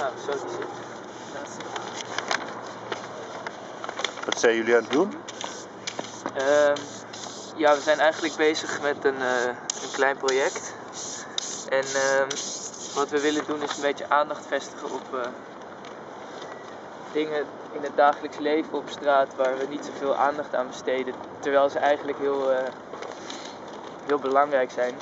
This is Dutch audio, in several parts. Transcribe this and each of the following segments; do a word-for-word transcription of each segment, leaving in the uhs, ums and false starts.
Nou, zo is het. Wat zijn jullie aan het doen? Uh, ja, we zijn eigenlijk bezig met een, uh, een klein project. En uh, wat we willen doen is een beetje aandacht vestigen op uh, dingen in het dagelijks leven op straat waar we niet zoveel aandacht aan besteden. Terwijl ze eigenlijk heel, uh, heel belangrijk zijn.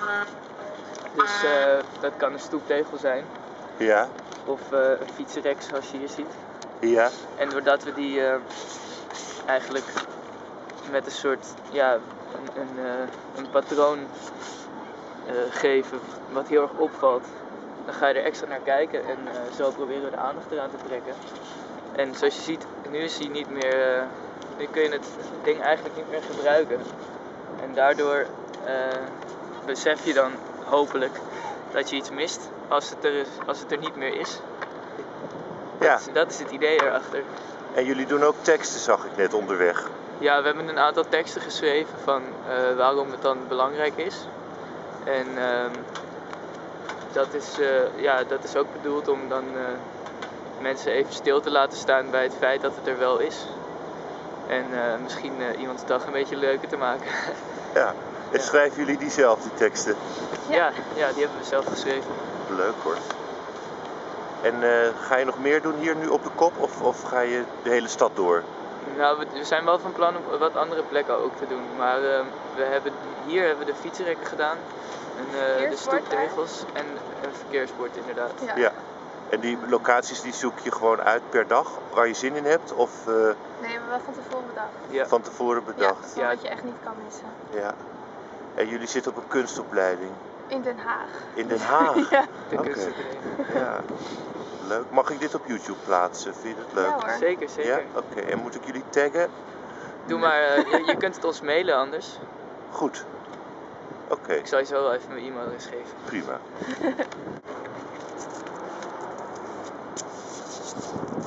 Dus uh, dat kan een stoeptegel zijn. Ja. Of uh, een fietsenrek zoals je hier ziet. Ja. En doordat we die uh, eigenlijk met een soort, ja, een, een, uh, een patroon uh, geven wat heel erg opvalt, dan ga je er extra naar kijken en uh, zo proberen we de aandacht eraan te trekken. En zoals je ziet, nu is hij niet meer, uh, nu kun je het ding eigenlijk niet meer gebruiken. En daardoor uh, besef je dan hopelijk dat je iets mist als het er, is, als het er niet meer is. Ja. Dat is, dat is het idee erachter. En jullie doen ook teksten, zag ik net onderweg. Ja, we hebben een aantal teksten geschreven van uh, waarom het dan belangrijk is. En uh, dat, is, uh, ja, dat is ook bedoeld om dan uh, mensen even stil te laten staan bij het feit dat het er wel is. En uh, misschien uh, iemands dag een beetje leuker te maken. Ja. En Ja. schrijven jullie die zelf, die teksten? Ja, ja, ja die hebben we zelf geschreven. Leuk hoor. En uh, ga je nog meer doen hier nu op de kop of, of ga je de hele stad door? Nou, we, we zijn wel van plan om wat andere plekken ook te doen. Maar uh, we hebben, hier hebben we de fietsenrekken gedaan. En uh, de stoeptegels en een verkeersbord inderdaad. Ja. Ja. En die locaties die zoek je gewoon uit per dag waar je zin in hebt? Of uh, nee, we hebben wel van tevoren bedacht. Ja. van tevoren bedacht? Ja, wat je echt niet kan missen. Ja. En jullie zitten op een kunstopleiding? In Den Haag. In Den Haag? Ja. De Oké. kunstopleiding. Ja. Leuk. Mag ik dit op YouTube plaatsen? Vind je het leuk? Ja hoor. Zeker, zeker. Ja? Oké. Okay. En moet ik jullie taggen? Doe maar, uh, je, je kunt het ons mailen anders. Goed. Oké. Okay. Ik zal je zo wel even mijn e-mailadres geven. Prima.